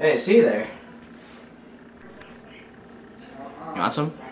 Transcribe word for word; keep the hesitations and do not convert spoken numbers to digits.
I didn't see you there. You want some?